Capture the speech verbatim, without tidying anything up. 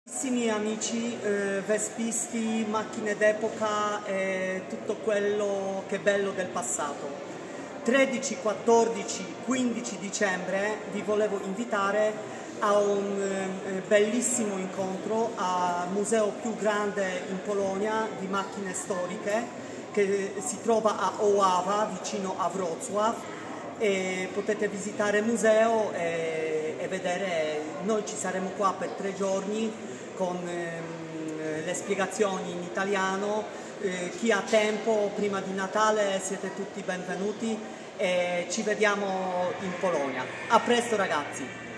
Carissimi amici eh, vespisti, macchine d'epoca e tutto quello che è bello del passato. tredici, quattordici, quindici dicembre vi volevo invitare a un eh, bellissimo incontro al museo più grande in Polonia di macchine storiche che si trova a Oława, vicino a Wrocław, e potete visitare il museo e, e vedere. Noi ci saremo qua per tre giorni con ehm, le spiegazioni in italiano. Eh, chi ha tempo prima di Natale siete tutti benvenuti e ci vediamo in Polonia. A presto ragazzi!